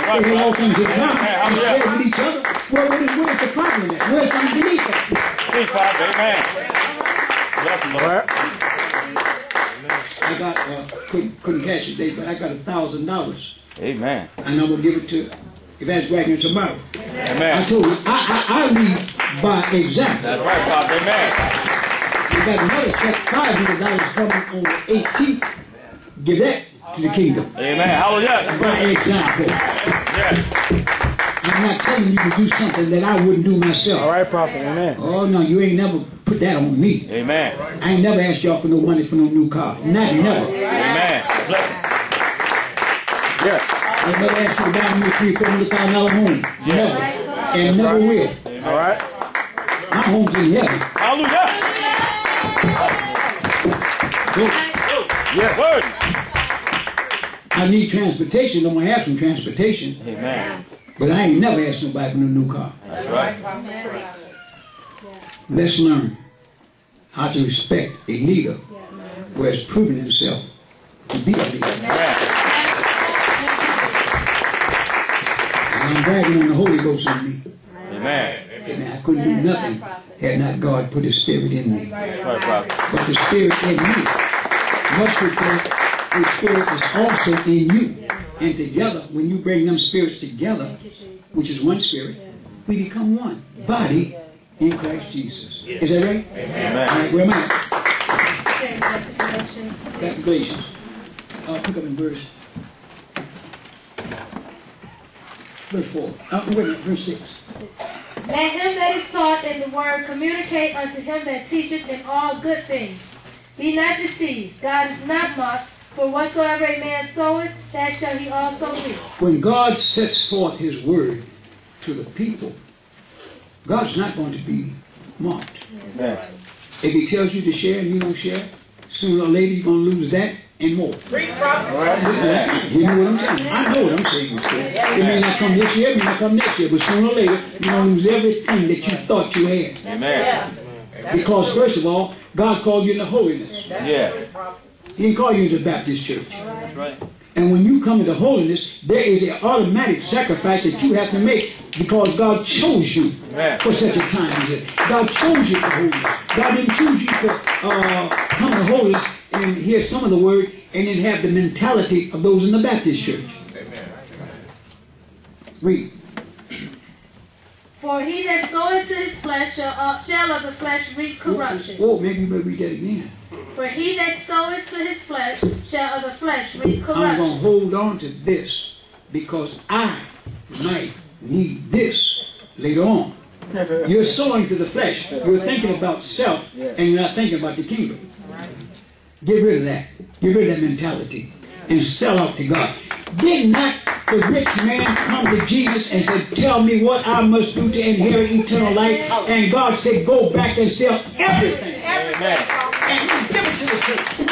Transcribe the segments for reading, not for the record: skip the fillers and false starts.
They had all things in common. They shared with each other. Well, where's the problem at? Where's the unbelief at? Speak, Father. Amen. Yes, Lord. I got, couldn't cash it today, but I got $1,000. Amen. And I'm going to give it to Evangelist Wagner tomorrow. Amen. I told you, I lead by example. That's right, Father. Amen. We got another check, $500 coming on the 18th. Give that to the kingdom. Amen. Hallelujah. By example. Yes. I'm not telling you to do something that I wouldn't do myself. All right, prophet. Amen. Oh, no, you ain't never put that on me. Amen. I ain't never asked y'all for no money for no new car. Not never. Amen. Bless him. Yes. I never asked you to buy me a $300,000 home. Never. And never will. All right. My home's in heaven. Hallelujah. Yes. Word. I need transportation. I'm going to have some transportation. Amen. But I ain't never asked nobody for no new car. That's right. Let's learn how to respect a leader who has proven himself to be a leader. Amen. And I'm bragging on the Holy Ghost in me. Amen. Amen. I couldn't do nothing had not God put His Spirit in me. That's right, Father. But the Spirit in me must reflect the Spirit is also in you. And together, when you bring them spirits together, which is one spirit, we become one body in Christ Jesus. Is that right? Amen. All right, where am I at? Back to Galatians. I'll pick up in verse 4. Wait a minute, verse 6. Let him that is taught in the word communicate unto him that teacheth in all good things. Be not deceived. God is not mocked. For whatsoever a man soweth, that shall he also reap. When God sets forth His word to the people, God's not going to be mocked. Amen. If He tells you to share and you don't share, sooner or later you're going to lose that and more. All right. You know what I'm saying? I know what I'm saying. It may not come this year, it may not come next year, but sooner or later you're going to lose everything that you thought you had. Amen. Because first of all, God called you into holiness. Yeah. He didn't call you into the Baptist church. That's right. And when you come into holiness, there is an automatic sacrifice that you have to make because God chose you for such a time as this. God chose you for holiness. God didn't choose you to come to holiness and hear some of the word and then have the mentality of those in the Baptist church. Amen. Read. For he that soweth to his flesh shall of the flesh reap corruption. Oh, maybe you better read that again. For he that soweth to his flesh shall of the flesh reap corruption. I'm going to hold on to this because I might need this later on. You're sowing to the flesh. You're thinking about self and you're not thinking about the kingdom. Get rid of that. Get rid of that mentality and sell out to God. Did not the rich man come to Jesus and said, tell me what I must do to inherit eternal life? And God said, go back and sell everything. Amen. And give it to the church.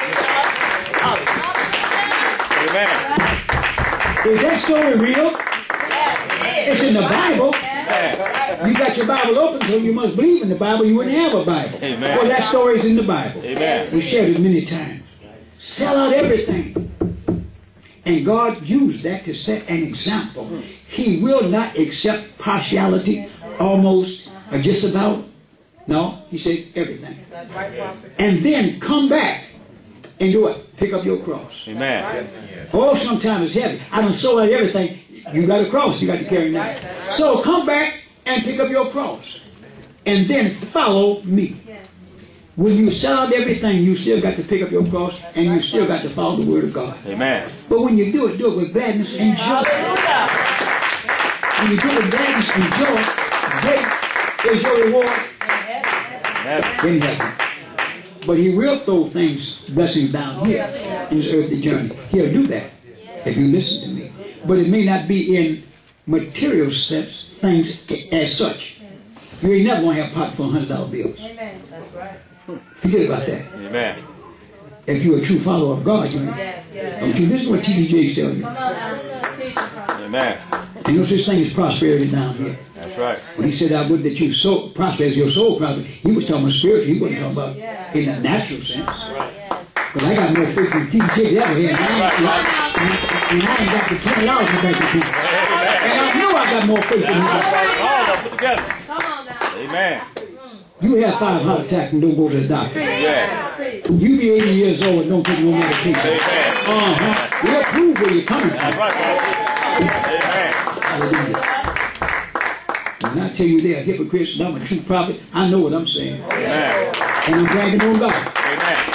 Amen. Is that story real? It's in the Bible. You got your Bible open, so you must believe in the Bible. You wouldn't have a Bible. Amen. Well, that story is in the Bible. Amen. We shared it many times. Sell out everything. And God used that to set an example. He will not accept partiality, almost, or just about. No, He said everything. That's right, prophet. And then come back and do it. Pick up your cross. Amen. Oh, sometimes it's heavy. I done sold out everything. You got a cross you got to carry now. So come back and pick up your cross. And then follow me. When you sell out everything, you still got to pick up your cross and you still got to follow the word of God. Amen. But when you do it with gladness and joy. When you do it with gladness and joy, great is your reward in heaven. But He will throw things, blessings down here in His earthly journey. He'll do that if you listen to me. But it may not be in material sense, things as such. You ain't never going to have a pocket full of $100 bills. Amen. That's right. Forget about that. Amen. If you're a true follower of God, you ain't. Don't you listen to what TD tell you. Amen. Ain't no such thing as prosperity down here. That's right. When He said, I would that you so prosper as your soul prosper, He was talking about spiritual. He wasn't talking about in a natural sense. Because I got more faith than TD ever had. And I ain't got the $20 in the bank account. And I know I got more faith than you. All of them put together. Come on now. Amen. You have 5 heart attacks and don't go to the doctor. Yeah. You be 80 years old and don't take no medication. Amen. We'll prove where you're coming from. That's right, brother. Amen. Hallelujah. When I tell you they're hypocrites and I'm a true prophet, I know what I'm saying. Amen. And I'm bragging on God. Amen.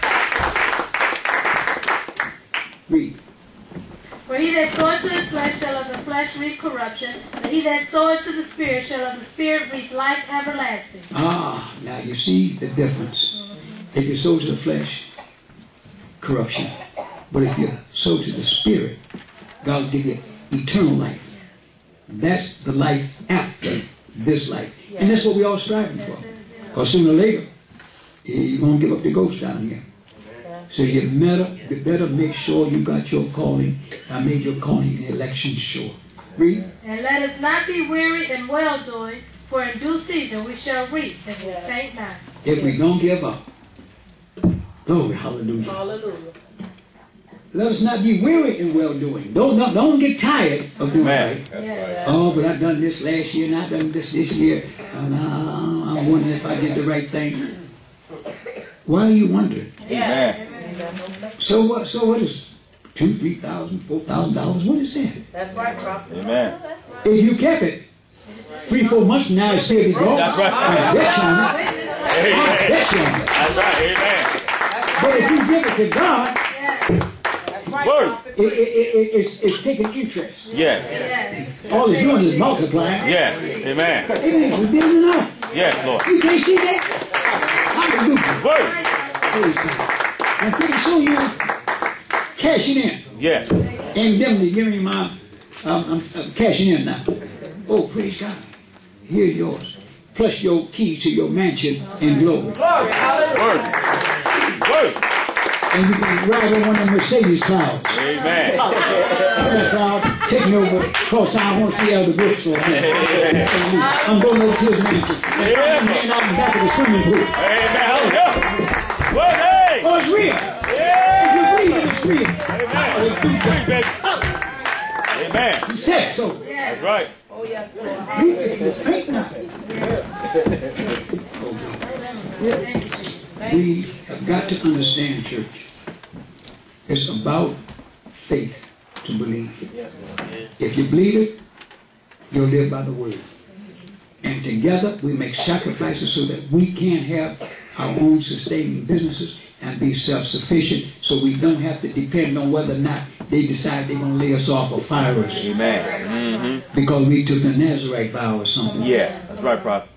Read. For he that soweth to his flesh shall of the flesh reap corruption, but he that soweth to the Spirit shall of the Spirit reap life everlasting. Ah, now you see the difference. If you sow to the flesh, corruption. But if you sow to the Spirit, God will give you eternal life. That's the life after this life. And that's what we're all striving for. Because sooner or later, you're going to give up the ghost down here. So you better make sure you got your calling. I made your calling and election sure. Read. And let us not be weary in well-doing, for in due season we shall reap if we faint not. If we don't give up. Glory, hallelujah. Hallelujah. Let us not be weary in well-doing. Don't get tired of doing right. Yes. Oh, but I've done this last year and I've done this year. And I'm wondering if I did the right thing. Why are you wondering? Amen. So what is $2,000, $3,000, $4,000? What is that? That's right, prophet. Amen. If you kept it 3-4 months from now, it's still be gone. That's right. I bet you on it. I bet you on it. That's right. Amen. But if you give it to God, That's right, Word. prophet. it's taking interest. Yes. Yes. All it's doing is multiplying. Yes. Amen. Amen. It's building up. Yes, Lord. You can't see that? Hallelujah. Word. Praise God. And pretty soon you cashing in. Yes. And them to give me my, I'm cashing in now. Oh, praise God. Here's yours. Plus your keys to your mansion in glory. Glory. Hallelujah. Word. Word. And you can ride on one of them Mercedes clouds. Amen. That cloud taking over across town. I want to see Elder Brooks for I'm going over to his mansion. And I'm back at the swimming pool. Amen. Hallelujah. Word. Hey. Oh, it's real. Yeah. If you believe it, it's real. Amen. Baby. Amen. He says so. That's right. Oh, yes, Lord. Faint not. We have got to understand, church. It's about faith to believe. If you believe it, you'll live by the word. And together we make sacrifices so that we can have our own sustaining businesses and be self-sufficient, so we don't have to depend on whether or not they decide they're going to lay us off or fire us Amen. because we took the Nazarite vow or something. Yes. That's right, prophet.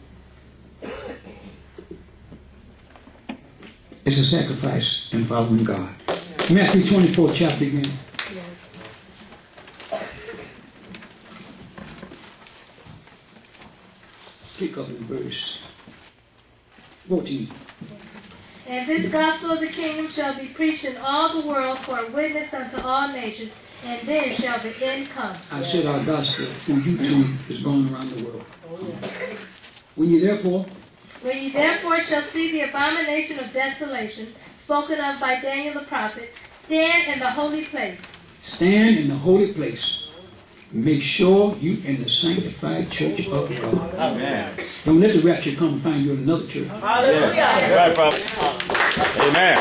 It's a sacrifice in following God. Matthew 24 chapter again. Pick up in verse 14. And this gospel of the kingdom shall be preached in all the world for a witness unto all nations, and then shall the end come. I said our gospel through YouTube is going around the world. When you therefore shall see the abomination of desolation, spoken of by Daniel the prophet, stand in the holy place. Stand in the holy place. Make sure you in the sanctified church of God. Amen. Don't let the rapture come and find you in another church. Hallelujah. That's right, prophet. Amen.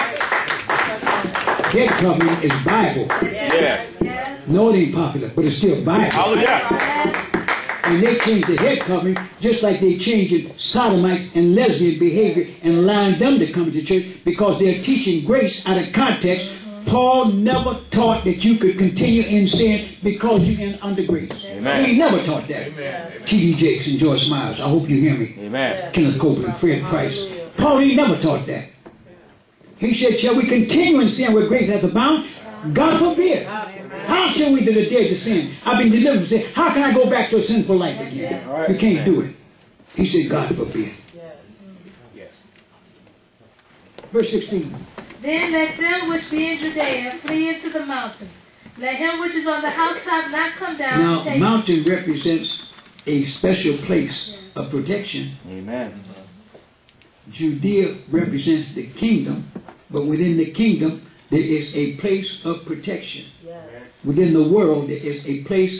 Head covering is Bible. Yes. No, it ain't popular, but it's still Bible. Hallelujah. And they changed the head covering just like they changed sodomites and lesbian behavior and allowing them to come to church because they're teaching grace out of context. Paul never taught that you could continue in sin because you're under grace. Amen. He never taught that. T.D. Jakes and Joyce Myers, I hope you hear me. Amen. Kenneth Copeland, Fred Price. Paul, he never taught that. He said, shall we continue in sin where grace hath abound? God forbid. How shall we that are dead to sin? I've been delivered from sin. How can I go back to a sinful life again? You can't do it. He said, God forbid. Yes. Verse 16. Then let them which be in Judea flee into the mountains. Let him which is on the housetop not come down Now, to take... mountain represents a special place of protection. Amen. Judea represents the kingdom, but within the kingdom, there is a place of protection. within the world, there is a place